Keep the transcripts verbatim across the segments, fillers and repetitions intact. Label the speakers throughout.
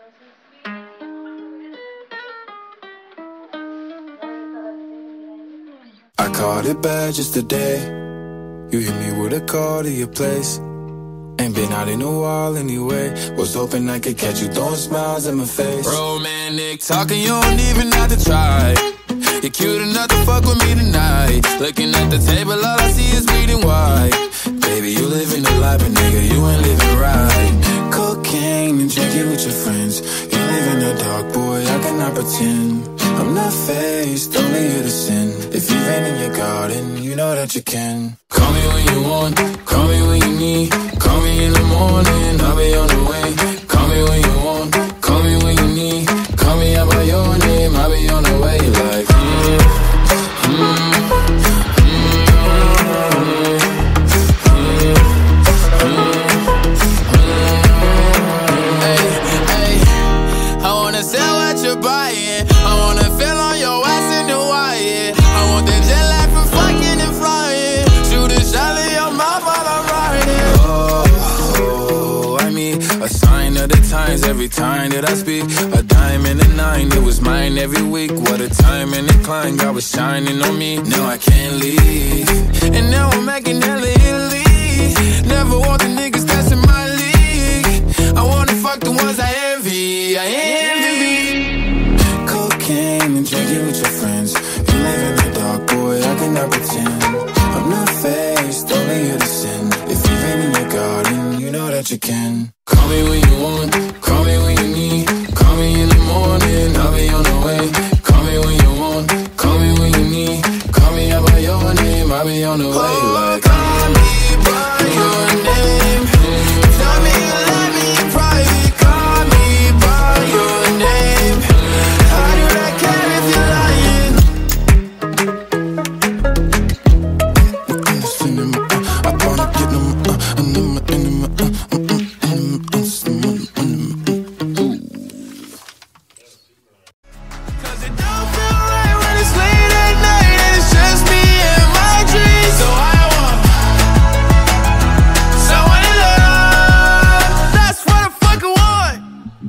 Speaker 1: I caught it bad just today. You hit me with a call to your place. Ain't been out in a while anyway. Was hoping I could catch you throwing smiles in my face.
Speaker 2: Romantic talking, you don't even have to try. You're cute enough to fuck with me tonight. Looking at the table, all I see is bleeding white.
Speaker 1: Baby, you living the life, but nigga, you ain't living right. Cocaine and drinking with your friends. You live in the dark, boy, I cannot pretend. I'm not fazed, only here to sin. If you've been in your garden, you know that you can.
Speaker 2: Call me when you want, call me when you need. Call me in the morning, I'll be on the way. Call me when you want, call me when you need. Call me out by your name, I'll be on the way. Like, mm, mm, mm, hey, hey, I wanna sell what you're buying. I wanna feel on your ass in Hawaii. I want the jet lag from fucking and flying. Shoot a shot in your mouth while I'm riding.
Speaker 1: Oh, I mean, a sign of the times every time that I speak. A diamond and a nine, it was mine every week. What a time and incline, God was shining on me. Now I can't leave,
Speaker 2: and now I'm making hella Italy. Never want the niggas that's in my league. I wanna fuck the ones I envy, I envy.
Speaker 1: Cocaine and drinking with your friends. You live in the dark, boy, I cannot pretend. I'm not fazed, only here to sin. If you've been in your garden, you know that you can.
Speaker 2: Call me when you want, call me when you need. Call me in the morning, I'll be on the way. Call me when you want, call me when you need. Call me out by your name, I'll be on the way. Like, call me by your name. Tell me you love me in private. Call me by your name. How do I care if you're lying?
Speaker 1: I wanna get them, uh, and them, and them, uh,
Speaker 2: Cause it don't feel right when it's late at night and it's just me and my dreams. So I want someone to love. That's what I fucking want.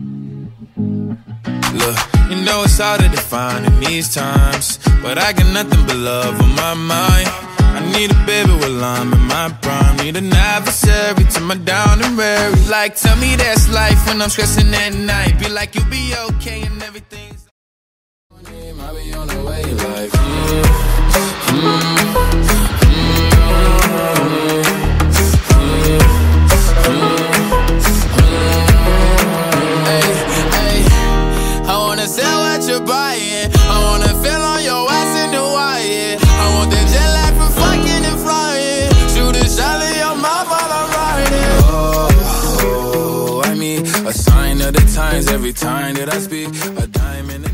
Speaker 2: Look, you know it's hard to define in these times, but I got nothing but love on my mind. I need a baby while I'm in my prime. Need an adversary to my down and weary. Like, tell me that's life when I'm stressing at night. Be like, you'll be okay and everything's
Speaker 1: I'll be on the way. Like, mm, mm,
Speaker 2: hey, hey, I wanna sell what you're buying. I wanna feel on your ass in Hawaii. I want the jet lag from fucking and flying. Shoot a shot in your mouth while I'm riding.
Speaker 1: oh, I mean, a sign of the times every time that I speak. A diamond.